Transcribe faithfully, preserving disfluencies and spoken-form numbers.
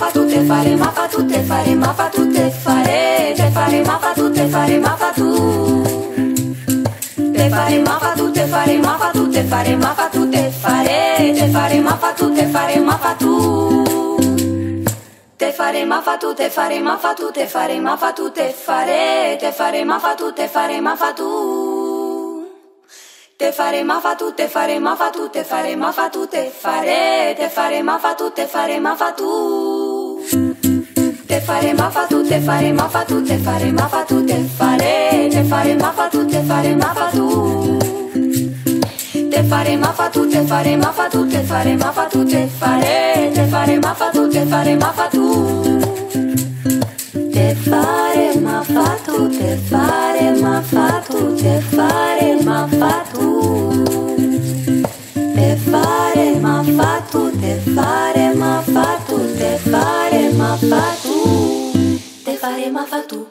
fa tu, te fare ma fa tu, te fare ma fa tu, te fare, te fare ma fa tu, te fare ma fa tu. Te fare ma fa tu, te fare ma fa tu, te fare ma fa tu, te fare, te fare ma fa tu, te fare ma fa tu. Te fare ma fa tu, te fare ma fa tu, te fare ma fa tu, te fare, te fare ma fa tu, te fare ma fa tu. Te fare ma fa tu, te fare ma fa tu, te fare ma fa tu, te fare, te fare ma fa tu, te fare ma fa tu. Te fare ma fa tu, te fare ma fa tu, te fare ma fa tu, te fare, te fare ma fa tu, te fare ma fa tu. Te fare ma fa tu, te fare ma fa tu, te fare ma fa tu, te fare, te fare ma fa tu, te fare ma fa tu. Te fare ma fa tu, te fare ma fa tu, te fare ma fa tu. Te fare ma fa tu, te fare ma fa tu, te fare ma fa tu. Te fare ma fa tu.